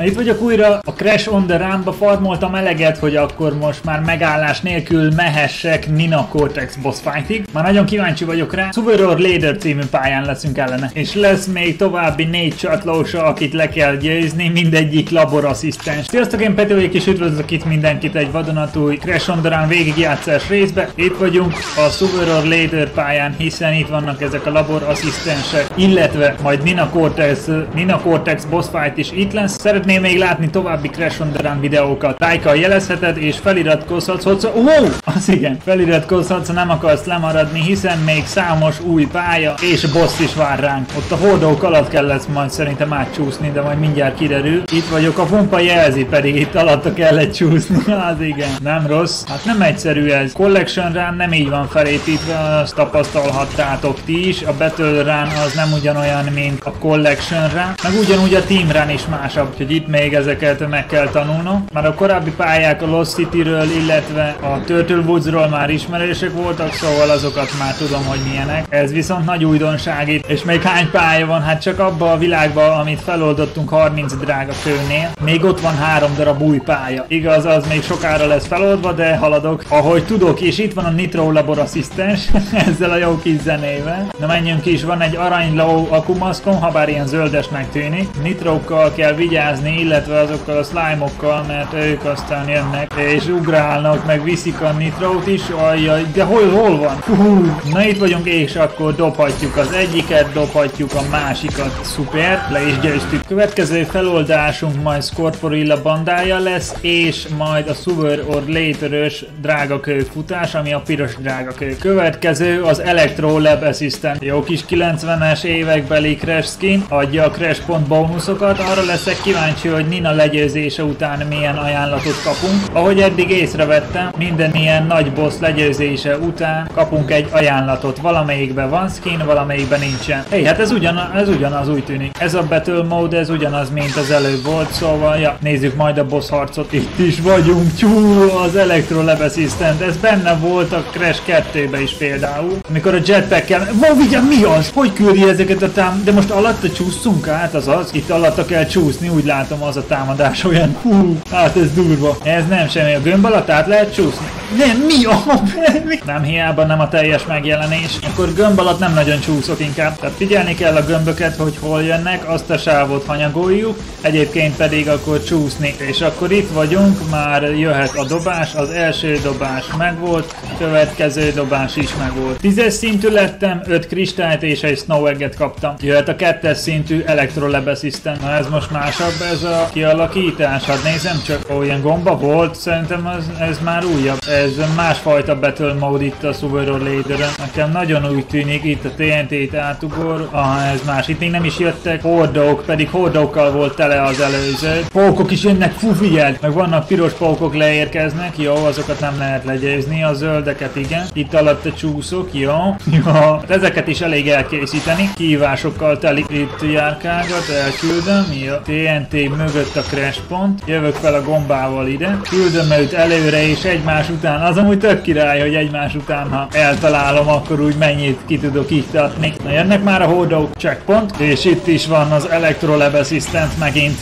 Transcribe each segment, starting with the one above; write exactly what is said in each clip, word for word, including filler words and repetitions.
Na, itt vagyok újra a Crash on the Run-ba, farmoltam eleget, hogy akkor most már megállás nélkül mehessek Nina Cortex boss fightig. Már nagyon kíváncsi vagyok rá. Suveror Leader című pályán leszünk ellene. És lesz még további négy csatlósa, akit le kell győzni, mindegyik laborasszisztens. Sziasztok, én Peti vagyok, és üdvözlök itt mindenkit egy vadonatúj Crash on the Run végigjátszás részbe. Itt vagyunk a Suveror Leader pályán, hiszen itt vannak ezek a laborasszisztensek, illetve majd Nina Cortex, Nina Cortex boss fight is itt lesz. Szeretném még látni további Crash on the Run videókat. Lájkkal jelezheted, és feliratkozhatsz, hogy oh, az igen, feliratkozhatsz, ha nem akarsz lemaradni, hiszen még számos új pálya és boss is vár ránk. Ott a hordók alatt kell lesz majd szerintem átcsúszni, de majd mindjárt kiderül. Itt vagyok, a pumpa jelzi, pedig itt alatta kellett csúszni. Az igen, nem rossz. Hát nem egyszerű ez. Collection Run nem így van felépítve, azt tapasztalhattátok ti is. A Battle Run az nem ugyanolyan, mint a Collection Run, meg ugyanúgy a Team Run is másabb, úgyhogy itt még ezeket meg kell tanulnom. Már a korábbi pályák a Lost City-ről, illetve a Turtle Woods-ról már ismerősek voltak, szóval azokat már tudom, hogy milyenek. Ez viszont nagy újdonság itt. És még hány pálya van? Hát csak abba a világba, amit feloldottunk harminc drága kőnél, még ott van három darab új pálya. Igaz, az még sokára lesz feloldva, de haladok, ahogy tudok, és itt van a Nitro Labor Asszisztens, ezzel a jó kis zenével. Na menjünk is, van egy aranyló akumaszkom, ha bár ilyen zöldesnek tűnik. Nitrokkal kell vigyázni, illetve azokkal a slime-okkal, mert ők aztán jönnek, és ugrálnak, meg viszik a nitrót is. Ajjaj, de hol, hol van? Hú, na itt vagyunk, és akkor dobhatjuk az egyiket, dobhatjuk a másikat. Szuper, le is győztük. Következő feloldásunk majd Scorporilla bandája lesz, és majd a Suveror Leader-ös drágakő futás, ami a piros drágakő. Következő az Electro Lab Assistant. Jó kis kilencvenes évekbeli Crash skin, adja a Crash pont bónuszokat. Arra leszek kíváncsi, hogy Nina legyőzése után milyen ajánlatot kapunk. Ahogy eddig észrevettem, minden ilyen nagy boss legyőzése után kapunk egy ajánlatot. Valamelyikben van skin, valamelyikben nincsen. Hey, hát ez ugyanaz, ez ugyanaz, úgy tűnik. Ez a Battle Mode, ez ugyanaz, mint az előbb volt, szóval ja, nézzük majd a boss harcot. Itt is vagyunk, tyú, az Electro Lab Assistant. Ez benne volt a Crash kettőbe is például. Amikor a jetpackkel... Wow, vigyázz, mi az? Hogy küldi ezeket a tám... De most alatta csúszunk át, az az? Itt alatta kell csúszni, úgy látom, az a támadás olyan. Hú, hát ez durva. Ez nem semmi, a gömb alatt át lehet csúszni. Nem, mi a... Nem hiába nem a teljes megjelenés. Akkor gömb alatt nem nagyon csúszok inkább. Tehát figyelni kell a gömböket, hogy hol jönnek, azt a sávot hanyagoljuk, egyébként pedig akkor csúszni. És akkor itt vagyunk, már jöhet a dobás, az első dobás megvolt, következő dobás is megvolt. tízes szintű lettem, öt kristályt és egy Snow Egget kaptam. Jöhet a kettes szintű Electro Lab Assistant. Na ez most másabb, ez a kialakítás, hát nézem csak, ó, ilyen gomba volt, szerintem ez, ez már újabb. Ez másfajta Battle Mode itt a Suveror Leader-en. Nekem nagyon úgy tűnik, itt a té en té-t átugor, ah, ez más, itt még nem is jöttek hordók, pedig hordókkal volt tele az előző. Pókok is jönnek, fú, figyeld! Meg vannak piros pókok leérkeznek, jó, azokat nem lehet legyőzni, a zöldeket igen. Itt alatt csúszok, jó. Jó, ezeket is elég elkészíteni. Kihívásokkal telik, itt járkálgat, elküldöm, jó. té en té mögött a Crash pont, jövök fel a gombával ide, küldöm őt előre és egymás után, az amúgy tök király, hogy egymás után, ha eltalálom, akkor úgy mennyit ki tudok iktatni. Na jönnek már a hordók, checkpoint, és itt is van az Electro Lab Assistant megint.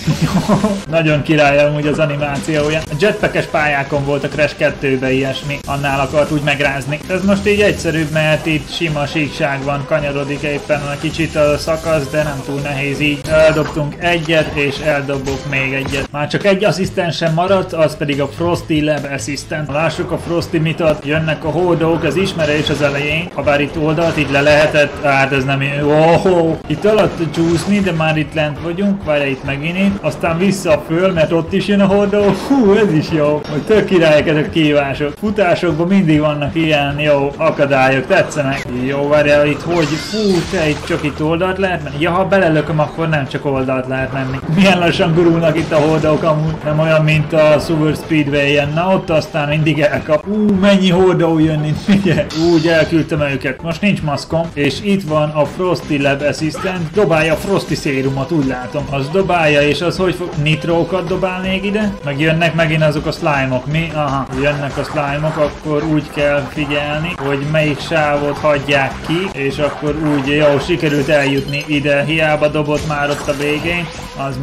Nagyon király amúgy az animációja. A jetpackes pályákon volt a Crash kettőben ilyesmi, annál akart úgy megrázni. Ez most így egyszerűbb, mert itt sima síkság van, kanyarodik éppen a kicsit a szakasz, de nem túl nehéz így. Eldobtunk egyet, és eldobok még egyet. Már csak egy asszisztens sem maradt, az pedig a Frosty Lab Assistant. Lássuk a Frosty mit ad. Jönnek a hódók, az ismerős az elején. Ha bár itt oldalt, itt le lehetett, hát ez nem jó. Oh, itt alatt csúszni, de már itt lent vagyunk, várj itt megint itt. Aztán vissza föl, mert ott is jön a hordó. Hú, ez is jó. Hogy tök királyok ezek a kihívások. Futásokban mindig vannak ilyen jó akadályok, tetszenek. Jó, várjál, itt hogy, fú, te itt csak itt oldalt lehet menni. Ja, ha belelököm, akkor nem csak oldalt lehet menni. Milyen lassan gurulnak itt a hordók amúgy. Nem olyan, mint a Super Speedway-en. Na ott aztán mindig elkap. Ú, mennyi hordó jön itt, ugye? Úgy elküldtem őket. Most nincs maszkom, és itt van a Frosty Lab Assistant. Dobálja a Frosty szérumot, úgy látom. Az dobálja, és az hogy fog... Nitrókat dobál még ide? Meg jönnek megint azok a slime-ok. Mi? Aha, jönnek a slime-ok, akkor úgy kell figyelni, hogy melyik sávot hagyják ki, és akkor úgy jó, sikerült eljutni ide. Hiába dobott már ott a végén, az már mind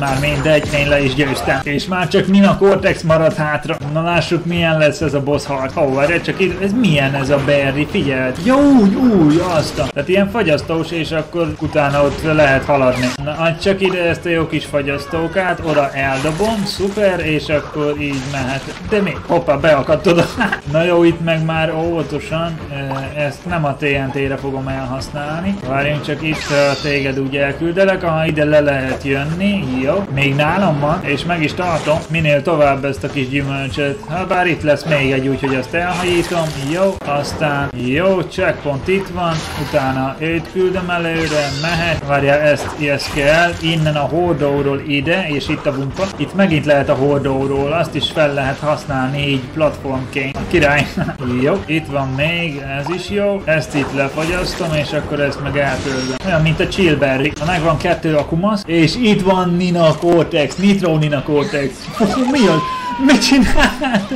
de egy én le is győztem. És már csak Nina Cortex maradt hátra. Na lássuk milyen lesz ez a boss harc. Ó, oh, várj, csak itt, ez milyen ez a Barry, figyeld. Jó, úgy, úgy, azt a. Tehát ilyen fagyasztós, és akkor utána ott lehet haladni. Na, adj csak ide ezt a jó kis fagyasztókát, oda eldobom, szuper, és akkor így mehet. De mi? Hoppá, beakadt oda. Na jó, itt meg már óvatosan, ezt nem a té en té-re fogom elhasználni. Várjunk csak itt, téged úgy elküldelek, aha, ide le lehet jönni, jó. Még nálam van, és meg is tartom minél tovább ezt a kis gyümölcsöt. Ha bár itt lesz még egy, úgyhogy azt elhajítom, jó. Aztán jó, checkpoint itt van, utána őt küldöm előre, mehet. Várjál, ezt, ezt kell, innen a hordóról ide, és itt a bumpa. Itt megint lehet a hordóról, azt is fel lehet használni így platformként. Király. Jó, itt van még, ez is jó. Ezt itt lefagyasztom, és akkor ezt meg eltöltöm. Olyan, mint a Chillberry. Megvan kettő akumasz, és itt van Nina Cortex, Nitro Nina Cortex. Mi az? Mit csinál?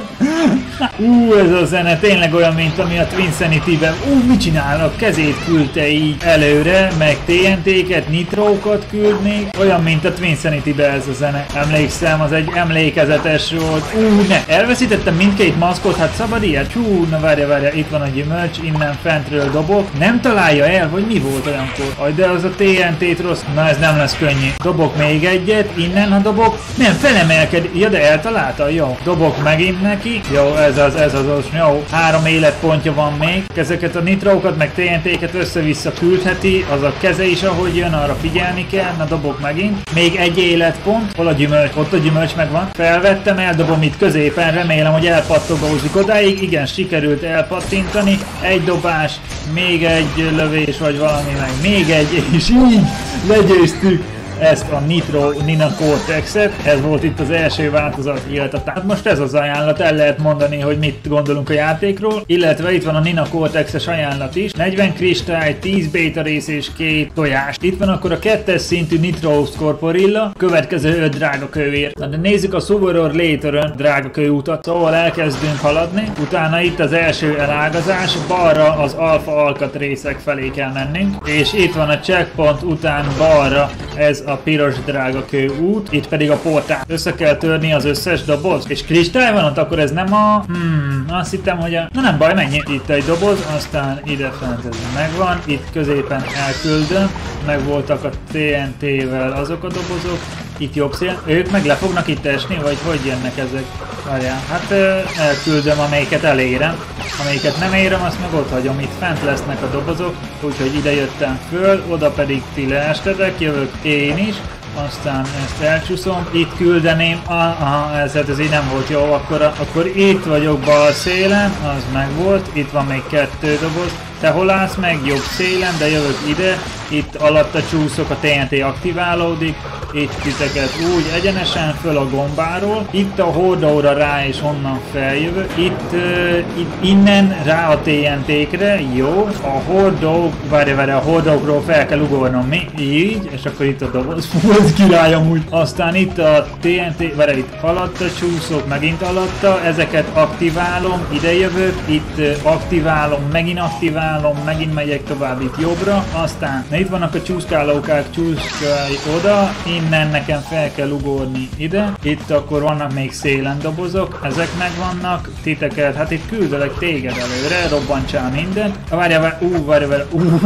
Ú, ez a zene tényleg olyan, mint ami a Twinsanity-ben. Ú, mit csinál? A kezét küldte így előre, meg té en té-ket, nitrókat küldni. Olyan, mint a Twinsanity-ben ez a zene. Emlékszem, az egy emlékezetes volt. Ú, ne, elveszítettem mindkét maszkot, hát szabad ilyet? Hú, na várja, várja, itt van a gyümölcs, innen fentről dobok. Nem találja el, vagy mi volt olyankor? Aj, de az a té en té-t rossz. Na, ez nem lesz könnyű. Dobok még egyet, innen ha dobok. Nem, felemelked. Ja, de eltalálta. Jó, dobok megint neki. Jó, ez az, ez az, az, jó. Három életpontja van még. Ezeket a nitrókat, meg té en té-ket össze-vissza küldheti. Az a keze is, ahogy jön, arra figyelni kell. Na, dobok megint. Még egy életpont. Hol a gyümölcs? Ott a gyümölcs megvan. Felvettem, eldobom itt középen. Remélem, hogy elpattogózik odáig. Igen, sikerült elpattintani. Egy dobás, még egy lövés, vagy valami, meg még egy, és így legyőztük ezt a Nitro Nina Cortex-et. Ez volt itt az első változat, illetve hát most ez az ajánlat, el lehet mondani, hogy mit gondolunk a játékról, illetve itt van a Nina Cortex-es ajánlat is. negyven kristály, tíz béta rész és két tojás. Itt van akkor a kettes szintű Nitro Scorporilla, következő öt drága kövér. Na de nézzük a Sooner or Later-ön drága kő utat. Szóval elkezdünk haladni, utána itt az első elágazás, balra az alfa alkatrészek felé kell mennünk, és itt van a checkpoint után balra ez a piros drága kő út, itt pedig a portál. Össze kell törni az összes doboz. És kristály van ott, akkor ez nem a... Hmm, azt hittem, hogy a... Na nem baj, mennyi. Itt egy doboz, aztán ide fent ez megvan, itt középen elküldöm, meg voltak a té en té-vel azok a dobozok, itt jobb szél. Ők meg le fognak itt esni, vagy hogy jönnek ezek? Várjál, hát elküldöm, amelyiket elérem. Amelyiket nem érem, azt meg ott hagyom. Itt fent lesznek a dobozok, úgyhogy ide jöttem föl, oda pedig ti leestetek, jövök én is. Aztán ezt elcsúszom, itt küldeném, aha, ez, hát ez így nem volt jó, akkor, akkor itt vagyok bal szélen, az meg volt, itt van még kettő doboz, te hol állsz meg, jobb szélen, de jövök ide, itt alatta csúszok, a té en té aktiválódik, itt titeket úgy egyenesen föl a gombáról, itt a hordóra rá és onnan feljövök, itt, uh, itt innen rá a té en té-kre, jó, a hordók, várj, várj, a hordókról fel kell ugornom, mi? Így, és akkor itt a doboz, fú, ez király amúgy. Aztán itt a té en té, várj, itt alatta csúszok, megint alatta, ezeket aktiválom, ide jövök, itt uh, aktiválom, megint aktiválom, megint megyek tovább itt jobbra, aztán, na itt vannak a csúszkálókák, csúszkálj oda, innen nekem fel kell ugorni ide, itt akkor vannak még szélen dobozok, ezek megvannak, titeket, hát itt küldelek téged előre, robbantsál mindent, várjál, várjál, ú, várjál, várjál, ú,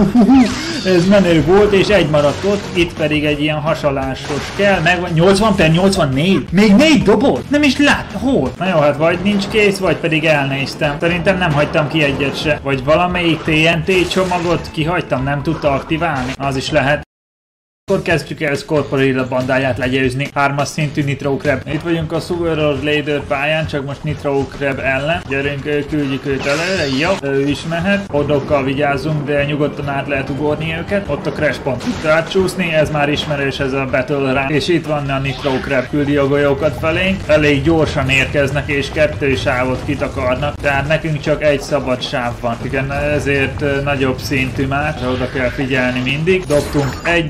ez menő volt, és egy maradt ott, itt pedig egy ilyen hasalásos kell, megvan, nyolcvan per nyolcvannégy, még négy doboz, nem is lát, hol? Na jó, hát vagy nincs kész, vagy pedig elnéztem, szerintem nem hagytam ki egyet se, vagy valamelyik té en té csomagot kihagytam, nem tudta aktiválni, az is lehet. Akkor kezdjük el Scorporilla bandáját legyőzni. Hármas szintű Nitro Crab. Itt vagyunk a Sooner or Later pályán, csak most Nitro Crab ellen. Gyerünk, küldjük őt előre. Jó, ő is mehet. Odokkal vigyázzunk, de nyugodtan át lehet ugorni őket. Ott a crash pont. Itt átcsúszni, ez már ismerős, ez a Battle Run. És itt van a Nitro Crab. Küldi a golyókat felénk. Elég gyorsan érkeznek, és kettő sávot kitakarnak. Tehát nekünk csak egy szabad sáv van. Igen, ezért nagyobb szintű már. Oda kell figyelni mindig. Dobtunk egyet,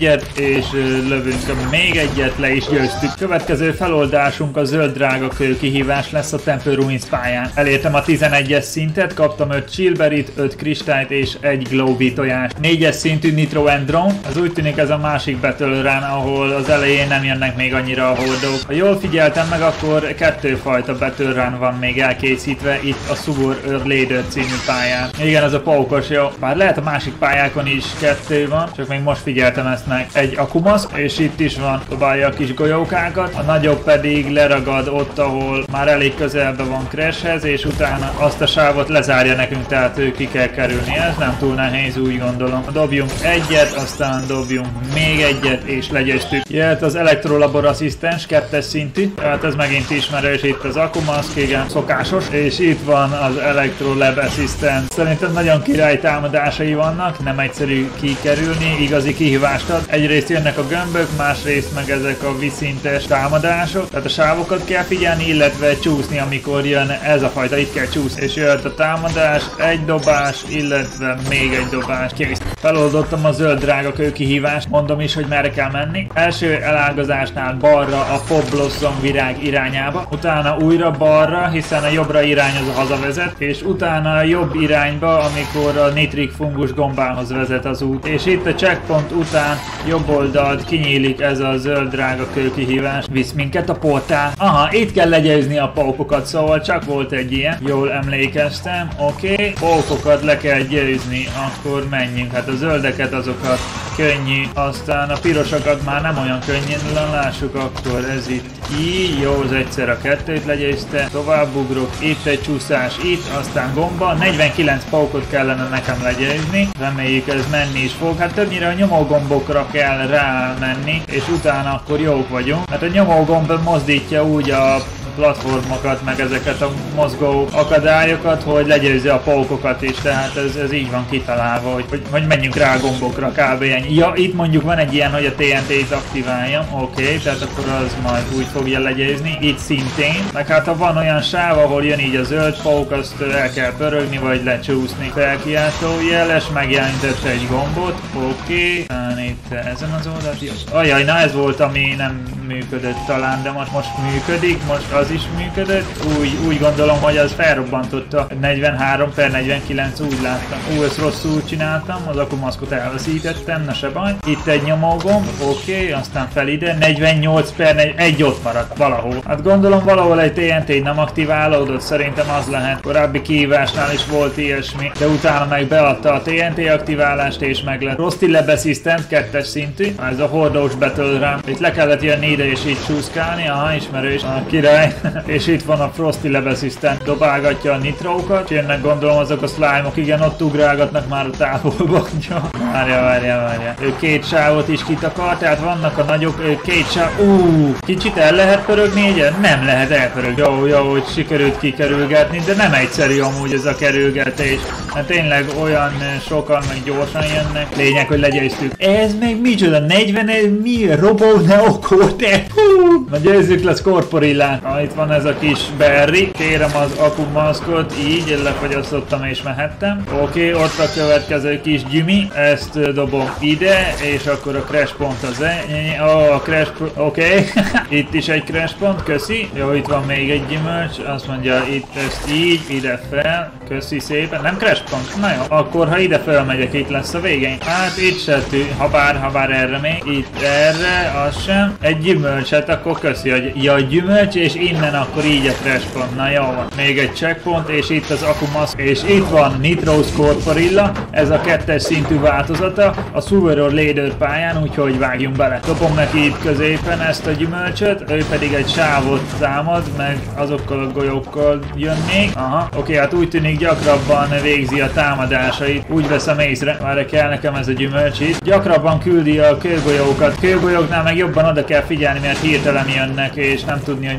és lövünk még egyet, le is győztük. Következő feloldásunk a zöld drága kő kihívás lesz a Temple Ruins pályán. Elértem a tizenegyes szintet, kaptam öt chillberryt, öt kristályt és egy glowbee tojást. négyes szintű Nitro and Drone, az úgy tűnik ez a másik Battle Run, ahol az elején nem jönnek még annyira a hordók. Ha jól figyeltem meg, akkor kettőfajta Battle Run van még elkészítve itt a Sugar Lader című pályán. Igen, az a paukos, jó. Bár lehet a másik pályákon is kettő van, csak még most figyeltem ezt meg. Egy Akumask, és itt is van, dobálja a kis golyókákat, a nagyobb pedig leragad ott, ahol már elég közelben van Crashhez, és utána azt a sávot lezárja nekünk, tehát ő ki kell kerülni. Ez nem túl nehéz, úgy gondolom. Dobjunk egyet, aztán dobjunk még egyet, és legyeztük. Jöhet az Electrolabor Asszisztens, kettes szintű, tehát ez megint ismerős, itt az Akumask, igen, szokásos, és itt van az Electrolab Asszisztens. Szerintem nagyon király támadásai vannak, nem egyszerű kikerülni, igazi kihívást ad. Egyrészt jönnek a gömbök, másrészt meg ezek a vízszintes támadások, tehát a sávokat kell figyelni, illetve csúszni, amikor jön ez a fajta, itt kell csúszni. És jöhet a támadás, egy dobás, illetve még egy dobás. Kész. Feloldottam a zöld drága kő kihívást, mondom is, hogy merre kell menni. Első elágazásnál balra a Pop Blossom virág irányába, utána újra balra, hiszen a jobbra irányoz a hazavezet, és utána a jobb irányba, amikor a Nitrik fungus gombához vezet az út. És itt a checkpoint után jobb oldalt kinyílik ez a zöld drága kő kihívás. Visz minket a portál. Aha, itt kell legyőzni a paukokat, szóval csak volt egy ilyen. Jól emlékeztem. Oké, okay. Paukokat le kell győzni, akkor menjünk. Hát a zöldeket azokat könnyű, aztán a pirosokat már nem olyan könnyen, lássuk akkor ez itt így, jó, az egyszer a kettőt legyőzte, tovább ugrok, itt egy csúszás, itt, aztán gomba, negyvenkilenc paukot kellene nekem legyőzni, reméljük ez menni is fog, hát többnyire a nyomógombokra kell rámenni, és utána akkor jók vagyunk, hát a nyomógomb mozdítja úgy a platformokat, meg ezeket a mozgó akadályokat, hogy legyőzze a paukokat is, tehát ez, ez így van kitalálva, hogy, hogy, hogy menjünk rá a gombokra, kb. Ennyi. Ja, itt mondjuk van egy ilyen, hogy a té en té-t aktiváljam, oké, okay, tehát akkor az majd úgy fogja legyőzni, itt szintén, meg hát ha van olyan sáv, ahol jön így a zöld pauk, azt el kell pörögni, vagy lecsúszni. Felkiáltó jeles, megjelentette egy gombot, oké, okay. Itt ezen az oldalt, jó. Ajaj, na ez volt, ami nem működött talán, de most, most működik, most az is működött, úgy, úgy gondolom, hogy az felrobbantotta. negyvenhárom per negyvenkilenc, úgy láttam. Ú, ezt rosszul csináltam, az Akumaskot elveszítettem, ne se baj. Itt egy nyomógomb, oké, okay, aztán fel ide, negyvennyolc per negy, egy ott maradt valahol. Hát gondolom valahol egy té en té nem aktiválódott, szerintem az lehet. Korábbi kihívásnál is volt ilyesmi, de utána meg beadta a té en té aktiválást és meg lett. Frosty Lab Assistant, kettes szintű, ez a hordós Battle Run. Itt le kellett jönni ide és így csúszkálni, aha, ismerős, a király. És itt van a Frosty Lab Assistant, dobálgatja a nitrókat, jönnek gondolom azok a slime-ok, igen, ott ugrálgatnak már a távolba. Várja, várja, várja. Ő két sávot is kitakar, tehát vannak a nagyobb, ő két sáv, úúúú, kicsit el lehet pörögni egyen? Nem lehet elpörögni. Jó, jó, hogy sikerült kikerülgetni, de nem egyszerű amúgy ez a kerülgetés. Hát tényleg olyan sokan meg gyorsan jönnek. Lényeg, hogy legyőztük. Ez meg micsoda? negyven, mi? Robo Neo Cortex? Hú! Na győzzük le Scorporillát. Ah, itt van ez a kis berry. Kérem az Akumaskot, így lefagyasztottam és mehettem. Oké, okay, ott a következő kis gyümi. Ezt dobom ide, és akkor a crash pont az e... Oh, a crash pont, oké. Okay. Itt is egy crash pont, köszi. Jó, itt van még egy gyümölcs. Azt mondja, itt ezt így, ide fel. Köszi szépen. Nem crash pont? Na jó. Akkor ha ide felmegyek, itt lesz a végén. Hát itt se tű. Habár, habár erre még. Itt erre, az sem. Egy gyümölcset, akkor köszi, hogy ja, gyümölcs, és innen akkor így a crash pont. Na jó van. Még egy checkpoint, és itt az Akumask. És itt van Nitro Scorporilla. Ez a kettes szintű változata a Sugar Lader pályán, úgyhogy vágjunk bele. Dobom neki itt középen ezt a gyümölcsöt, ő pedig egy sávot támad, meg azokkal a golyókkal jön még. Aha, oké, okay, hát úgy tűnik gyakrabban végzi a támadásait. Úgy veszem észre, várj, kell nekem ez a gyümölcs itt. Gyakrabban küldi a kőgolyókat. Kőgolyóknál meg jobban oda kell figyelni, mert hirtelen jönnek, és nem tudni, hogy melyik sáv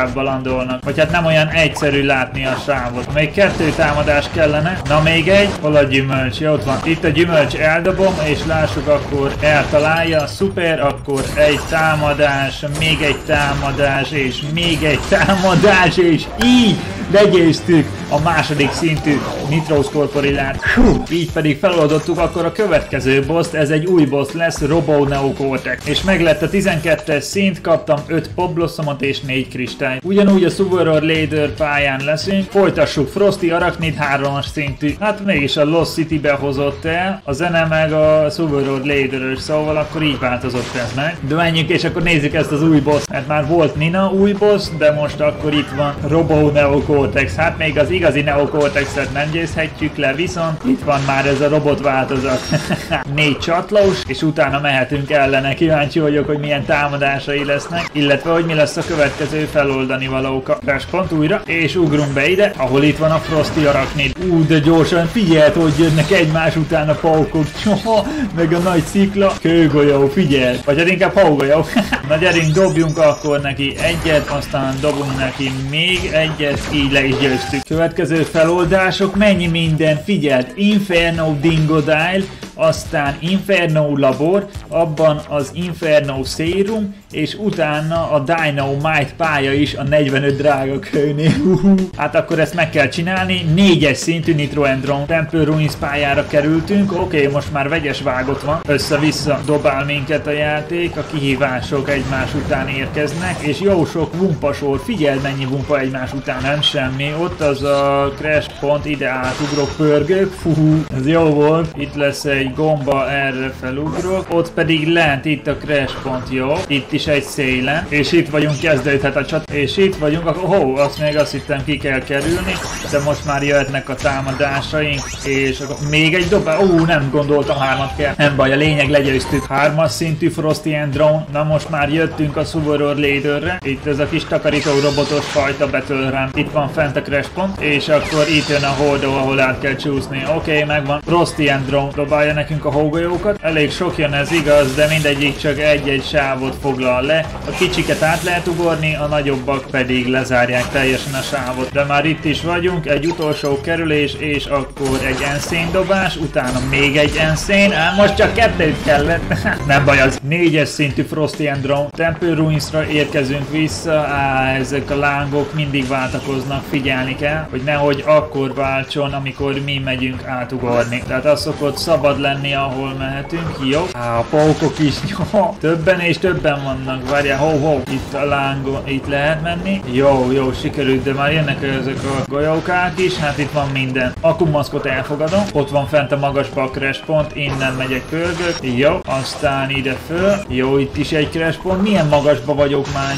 sávba landolnak. Vagy hát nem olyan egyszerű látni a sávot. Még kettő támadás kellene. Na még egy. Hol a gyümölcs? Ja, ott van. Itt a gyümölcs, eldobom, és lássuk, akkor eltalálja. Szuper, akkor egy támadás, még egy támadás, és még egy támadás, és így legyőztük a második szintű Nitros Corporillát. Így pedig feloldottuk akkor a következő boss, ez egy új boss lesz, Robo Neo Cortex. És meg lett a tizenkettes szint, kaptam öt Pop Blossomot és négy kristályt. Ugyanúgy a Suvoror Leader pályán leszünk, folytassuk Frosty Arachnid hármas szintű. Hát mégis a Lost City-be hozott el, a zene meg a Suvoror Leader-ös, szóval akkor így változott ez meg. De menjünk és akkor nézzük ezt az új boss, mert már volt Nina új boss, de most akkor itt van Robo Neo Cortex. Hát még az igazi Neo Cortex-et nem győzhetjük le, viszont itt van már ez a robot változat. Négy csatlós, és utána mehetünk ellene. Kíváncsi vagyok, hogy milyen támadásai lesznek, illetve hogy mi lesz a következő feloldani valóka. Crash pont újra, és ugrunk be ide, ahol itt van a Frosty Arachnid. Ú, de gyorsan figyeld, hogy jönnek egymás után a paukok. Meg a nagy szikla. Kőgolyó, figyeld. Vagy hát inkább hógolyó. Na gyerünk, dobjunk akkor neki egyet, aztán dobunk neki még egyet, így le is győztük. Következő feloldások, mennyi minden, figyeld, Inferno Dingodile, aztán Inferno Labor, abban az Inferno Serum, és utána a Dynamite pálya is a negyvenöt drága kőnél. Hát akkor ezt meg kell csinálni, négyes szintű Nitro Endron Temple Ruins pályára kerültünk, oké, okay, most már vegyes vágott van, össze-vissza dobál minket a játék, a kihívások egymás után érkeznek, és jó sok vumpasor, figyeld mennyi vumpa egymás után, nem semmi, ott az a Crash pont, ide átugrok, pörgök, fú, ez jó volt, itt lesz egy gomba, erre felugrok, ott pedig lent, itt a Crash pont, jó, itt is egy szélen, és itt vagyunk, kezdődhet a csat, és itt vagyunk, akkor hó, azt még azt hittem ki kell kerülni, de most már jöhetnek a támadásaink, és akkor még egy dobás, ó, nem gondoltam, hármat kell, nem baj, a lényeg, legyőztük, hármas szintű Frosty and Drone, na most már jöttünk a Suvoror Leaderre, itt ez a kis takarító robotos fajta Battle Ram, itt van fent a Crash pont, és akkor itt jön a Holdó, ahol át kell csúszni, oké, okay, megvan, Frosty and Drone dobálja nekünk a hógolyókat, elég sok jön, ez igaz, de mindegyik csak egy-egy sávot foglal le, a kicsiket át lehet ugorni, a nagyobbak pedig lezárják teljesen a sávot, de már itt is vagyunk, egy utolsó kerülés, és akkor egy enszén dobás, utána még egy enszén, ám most csak kettőt kellett, nem baj, az négyes szintű Frosty and Drone Temple Ruinsra érkezünk vissza, á, ezek a lángok mindig váltakoznak, figyelni kell, hogy nehogy akkor váltson, amikor mi megyünk átugorni, tehát az szokott szabad lenni, ahol mehetünk, jó, á, a pókok is, jó, többen és többen vannak, várjál, ho, ho, itt a lángon, itt lehet menni, jó, jó, sikerült, de már jönnek ezek a golyókák is, hát itt van minden, akumaszkot elfogadom, ott van fent a magasba a Crash pont, innen megyek, pörgök, jó, aztán ide föl, jó, itt is egy Crash pont, milyen magasba vagyok már,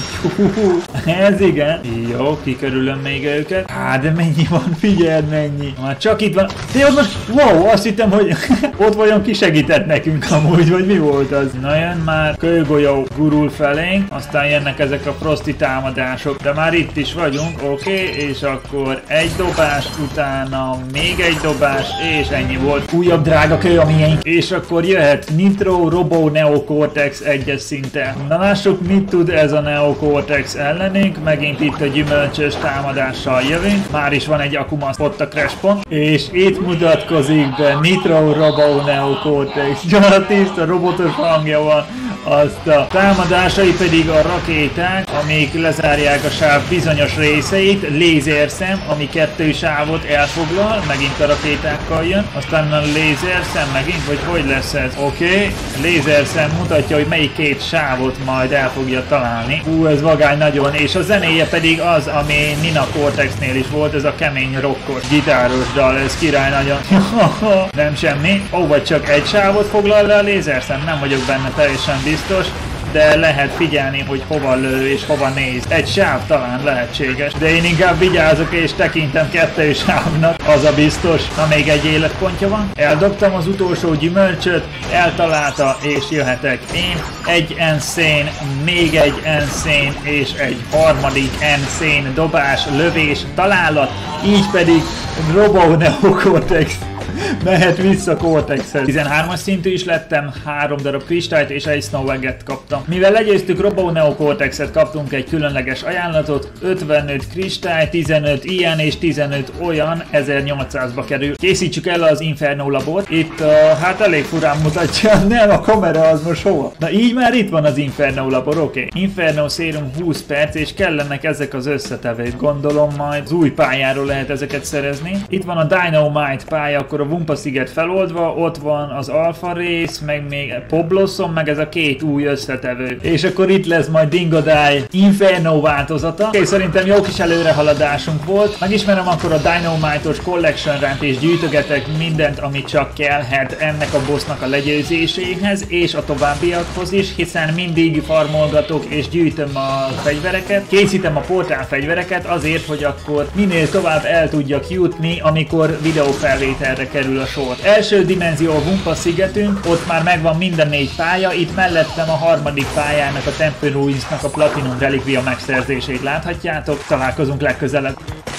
ez igen, jó, kikerülöm még őket, hát de mennyi van, figyeld mennyi, már csak itt van, de ott most, wow, azt hittem, hogy ott vajon ki segített nekünk amúgy, vagy mi volt az, na jön már, kőgolyó gurul felénk, aztán jönnek ezek a Frosty támadások, de már itt is vagyunk, oké, okay, és akkor egy dobás, utána még egy dobás, és ennyi volt, újabb drága kő a miénk, és akkor jöhet Nitro Robo Neo Cortex egyes szinten. Na lássuk, mit tud ez a Neo Cortex ellenünk, megint itt a gyümölcsös támadással jövünk, már is van egy Akumasz, ott a Crash pont, és itt mutatkozik be Nitro Robo Neo Cortex, a tiszta robotos hangja van, azt a támadásai pedig a rakéták, amik lezárják a sáv bizonyos részeit, lézerszem, ami kettő sávot elfoglal, megint a rakétákkal jön, aztán a lézerszem megint, vagy hogy lesz ez? Oké, okay. Lézerszem mutatja, hogy melyik két sávot majd el fogja találni. Ú, ez vagány nagyon, és a zenéje pedig az, ami Nina Cortexnél is volt, ez a kemény rockos, gitáros dal, ez király nagyon. Nem semmi, ó, vagy csak egy sávot foglal le a lézerszem, nem vagyok benne teljesen biztos, de lehet figyelni, hogy hova lő és hova néz. Egy sáv talán lehetséges, de én inkább vigyázok és tekintem kettő sávnak, az a biztos. Na még egy életpontja van. Eldobtam az utolsó gyümölcsöt, eltalálta és jöhetek én. Egy enszén, még egy enszén és egy harmadik enszén dobás, lövés, találat, így pedig Robo Neo Cortex Mehet vissza Cortexhez. tizenhármas szintű is lettem, három darab kristályt és egy Snow Egg-et kaptam. Mivel legyőztük Robo Neo Cortexet, kaptunk egy különleges ajánlatot, ötvenöt kristály, tizenöt ilyen és tizenöt olyan, ezernyolcszázba kerül. Készítsük el az Inferno labort. Itt uh, hát elég furán mutatja, nem a kamera az most hova. Na így már itt van az Inferno labor, oké. Okay. Inferno Serum húsz perc és kellenek ezek az összetevők. Gondolom majd az új pályáról lehet ezeket szerezni. Itt van a Dynamite pálya, akkor a Wumpa sziget feloldva, ott van az Alpha rész, meg még Poblossom, meg ez a két új összetevő. És akkor itt lesz majd Dingodile Inferno változata. Okay, szerintem jó kis előrehaladásunk volt. Megismerem akkor a Dynamite-os Collection Rant és gyűjtögetek mindent, amit csak kellhet ennek a bossnak a legyőzéséhez és a továbbiakhoz is, hiszen mindig farmolgatok és gyűjtöm a fegyvereket. Készítem a portál fegyvereket azért, hogy akkor minél tovább el tudjak jutni, amikor videófelvételre kerül a sor. Első dimenzió a Wumpa szigetünk, ott már megvan minden négy pálya, itt mellettem a harmadik pályának, a Temple Ruinsnak a Platinum Relikvia megszerzését láthatjátok. Találkozunk legközelebb.